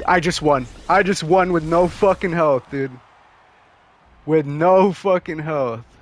I just won. I just won with no fucking health, dude. With no fucking health.